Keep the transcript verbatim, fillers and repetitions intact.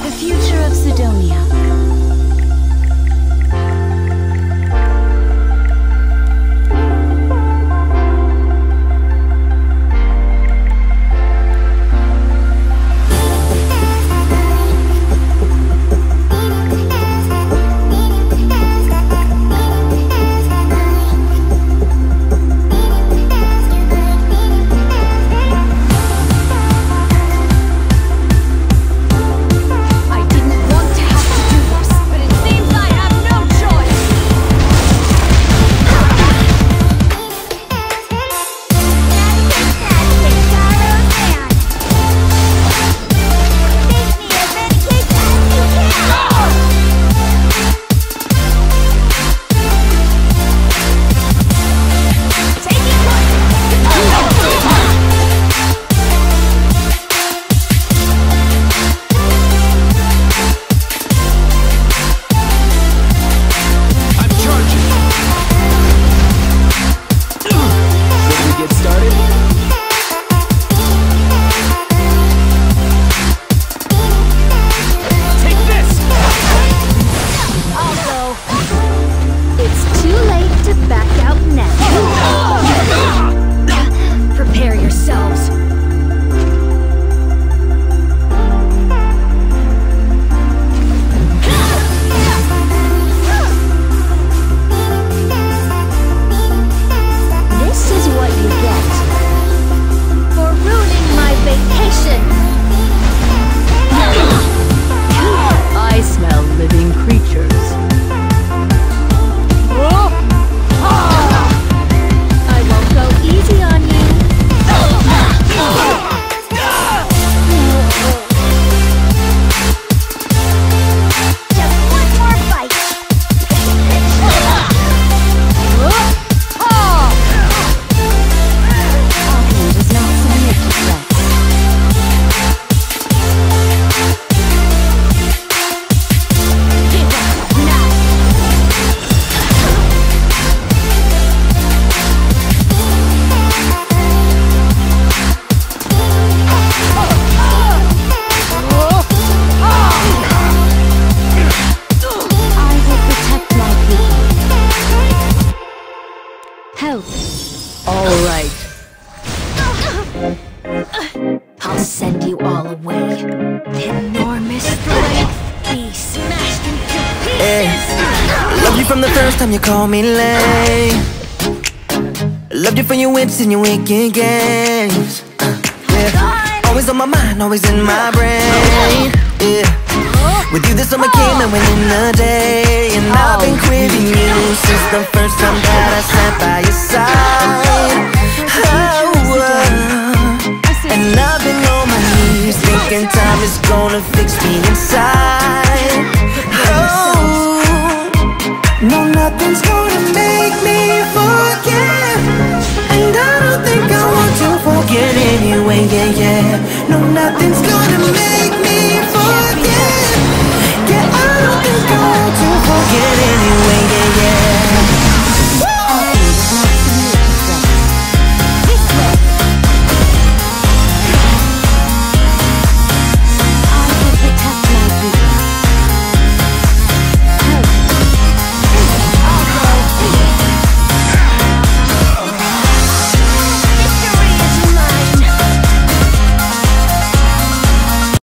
the future of Sidonia. I'll send you all away. Enormous strength be smashed into pieces. Hey, loved you from the first time you called me late. Loved you for your wits and your wicked games. uh, yeah. Always on my mind, always in my brain. Yeah. With you the summer came and went in the day. And I've been craving you since the first time that I sat by your side. Oh, uh, and I've been on my knees thinking time is gonna fix me inside. Oh, no, nothing's gonna make me forget. And I don't think I want to forget anyway, yeah, yeah. No, nothing's